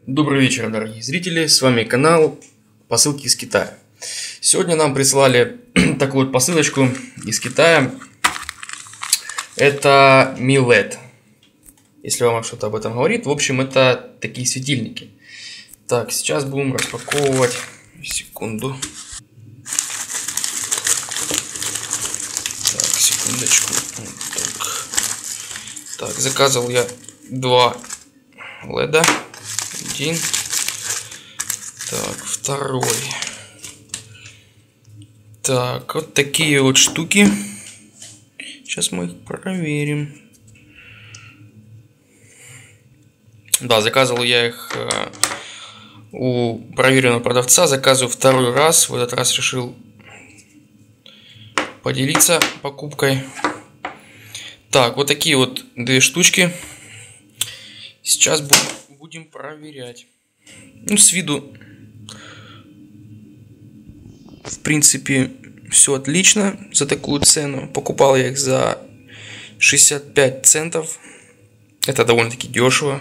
Добрый вечер, дорогие зрители, с вами канал Посылки из Китая. Сегодня нам прислали такую вот посылочку из Китая. Это Mi-LED. Если вам что-то об этом говорит, в общем, это такие светильники. Так, сейчас будем распаковывать. Секунду. Так, секундочку. Так, заказывал я 2 LED. Один. Так, второй. Так, вот такие вот штуки. Сейчас мы их проверим. Да, заказывал я их у проверенного продавца. Заказываю второй раз. В этот раз решил поделиться покупкой. Так, вот такие вот 2 штучки. Сейчас будем проверять. Ну, с виду, в принципе, все отлично за такую цену. Покупал я их за 65 центов. Это довольно-таки дешево.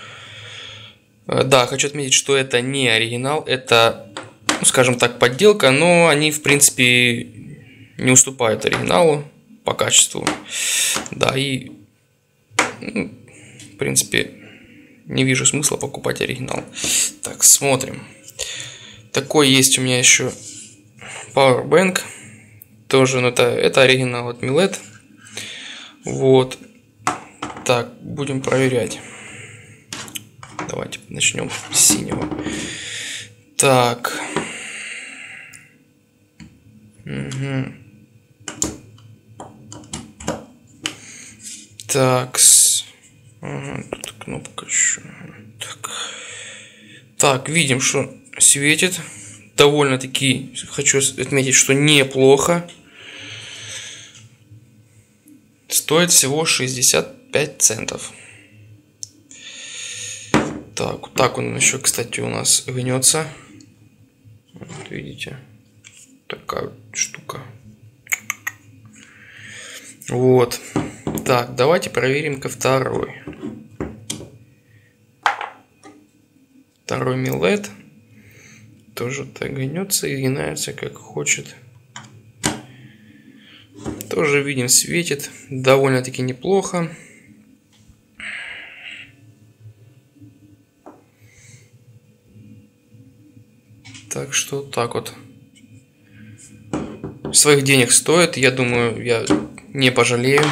Да, хочу отметить, что это не оригинал. Это, ну, скажем так, подделка. Но они, в принципе, не уступают оригиналу по качеству. Да, и, ну, в принципе, не вижу смысла покупать оригинал. Так, смотрим. Такой есть у меня еще Powerbank. Тоже, ну, это оригинал от Mi-LED. Вот. Так, будем проверять. Давайте начнем с синего. Так. Угу. Так. Ага, тут кнопка еще. Так, видим, что светит. Довольно-таки, хочу отметить, что неплохо. Стоит всего 65 центов. Так, вот так он еще, кстати, у нас гнется. Вот, видите? Такая вот штука. Вот. Так, давайте проверим-ка второй. Второй Mi-LED. Тоже так гнется и гинается как хочет. Тоже видим, светит. Довольно-таки неплохо. Так что так вот. Своих денег стоит. Я думаю, я не пожалею.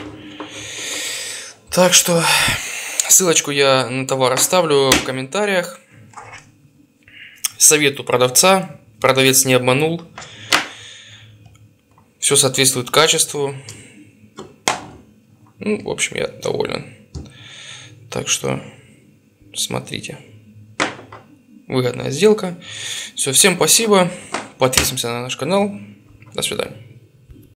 Так что ссылочку я на товар оставлю в комментариях. Советую продавца. Продавец не обманул. Все соответствует качеству. Ну, в общем, я доволен. Так что смотрите. Выгодная сделка. Все, всем спасибо. Подписываемся на наш канал. До свидания.